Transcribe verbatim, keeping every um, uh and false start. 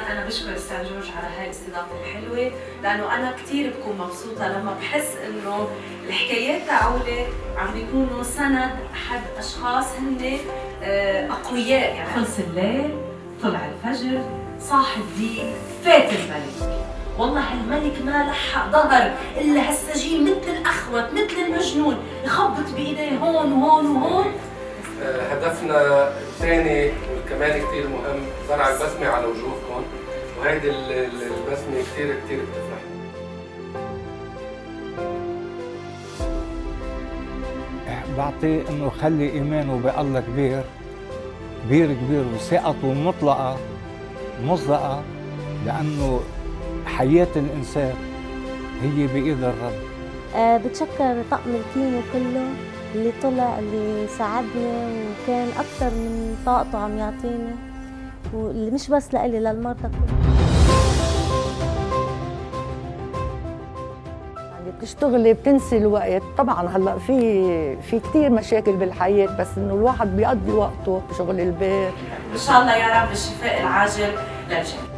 انا بشكر استاذ جورج على هاي الاستضافه الحلوه، لانه انا كثير بكون مبسوطه لما بحس انه الحكايات تاعولي عم بيكونوا سند احد اشخاص هن اقوياء. يعني خلص الليل، طلع الفجر، صاح الديك، فات الملك. والله هالملك ما لحق ظهر الا هالسجين مثل الاخوت مثل المجنون، يخبط بايديه هون وهون وهون. هدفنا الثاني وكمان كثير مهم زرع البسمه على وجوهكم، وهيدي البسمه كثير كثير بتفرحنا. بعطيه انه خلي ايمانه بالله كبير كبير كبير، وثقته مطلقه مطلقه، لانه حياه الانسان هي بايد الرب. أه بتشكر طقم الكيمو كله اللي طلع، اللي ساعدني وكان اكثر من طاقته عم يعطيني، واللي مش بس لإلي للمرضى كلها. بتشتغلي بتنسي الوقت. طبعا هلا في في كثير مشاكل بالحياه، بس انه الواحد بيقضي وقته بشغل البيت. ان شاء الله يا رب الشفاء العاجل للجميع.